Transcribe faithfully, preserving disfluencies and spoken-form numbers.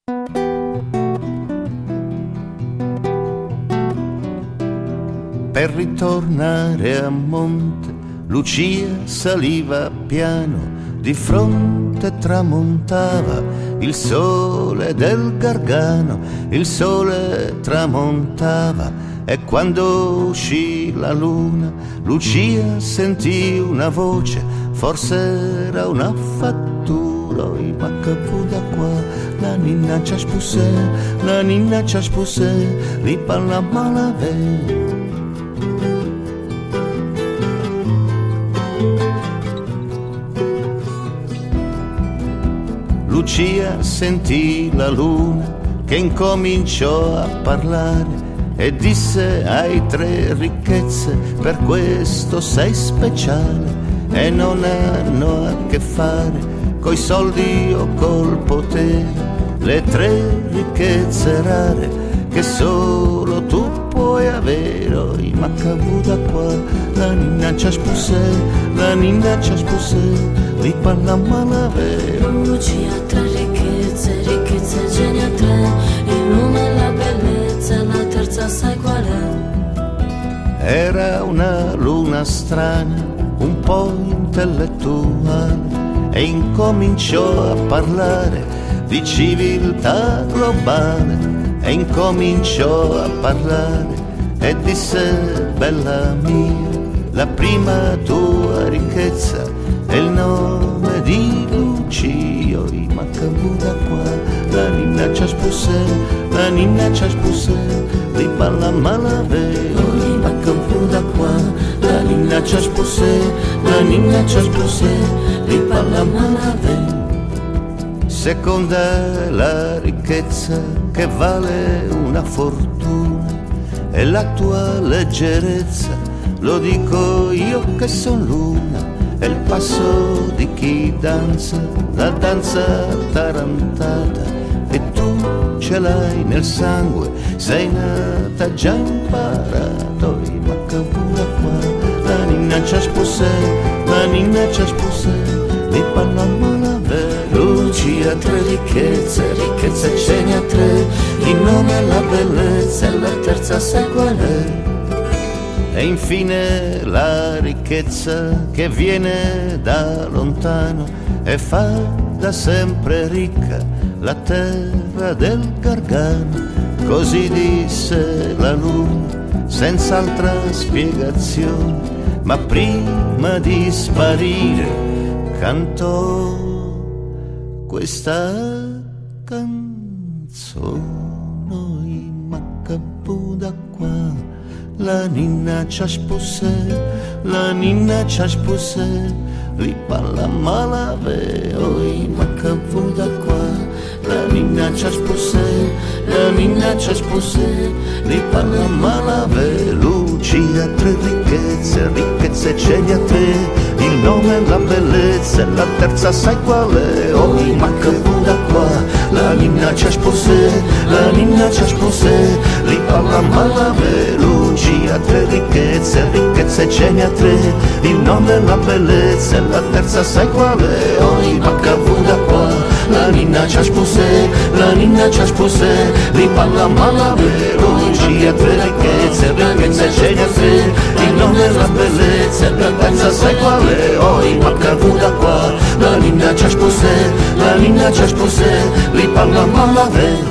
Per ritornare a monte, Lucia saliva piano, di fronte tramontava il sole del Gargano, il sole tramontava e quando uscì la luna, Lucia sentì una voce, forse era una fattura, i maccapu da qua, la ninna ci spussè, la ninna ci spussè, li parla malave. Lucia sentì la luna che incominciò a parlare e disse: hai tre ricchezze, per questo sei speciale, e non hanno a che fare coi soldi o col potere, le tre ricchezze rare che solo tu puoi avere. Oh, i maccabu da qua, la ninna ci spussè, la ninna ci spussè, li parla malavero. Lucia ha tre ricchezze, ricchezze genia tre, il nome e la bellezza, la terza sai qual è? Era una luna strana, un po' intellettuale, e incominciò a parlare di civiltà globale, e incominciò a parlare e disse: bella mia, la prima tua ricchezza è il nome di Lucio, i maccabu da qua, la ninna ci spussè, la ninna ci spussè, li parla malavero, i maccabu da qua, la ninna ci spussè, la ninna ci spussè, li parla malavero. Seconda è la ricchezza che vale una fortuna, e la tua leggerezza, lo dico io che son luna, è il passo di chi danza, la danza tarantata, e tu ce l'hai nel sangue, sei nata già imparato, i maccabu da qua, la ninna ci spussè, la ninna ci spussè, li parla malavero. Lucia ha tre ricchezze, ricchezze ce ne ha tre, il nome e la bellezza, e la terza sai qual è? E infine la ricchezza che viene da lontano e fa da sempre ricca la terra del Gargano. Così disse la luna, senza altra spiegazione, ma prima di sparire cantò questa canzone. I maccabu da qua, la ninna ci spussè, la ninna ci spussè, li parla malavero, i maccabu da qua, la ninna ci spussè, la ninna ci spussè, li parla malavero. Lucia ha tre ricchezze, ricchezze ce ne ha tre, il nome e la bellezza, la terza sai qual è? Oh, i maccabu da qua, la ninna ci spussè, la ninna ci spussè, li parla malavero. Lucia ha tre ricchezze, ricchezze ce ne ha tre, il nome e la bellezza, la terza sai qual è? Oh, i maccabu da qua, la ninna ci spussè, la ninna ci spussè, li parla malavero. Lucia ha tre ricchezze, ricchezze ce ne ha tre, il nome e la bellezza, la terza sai qual è? Oh, i maccabu da qua, la ninna ci spussè, la ninna ci spussè, li parla malavero.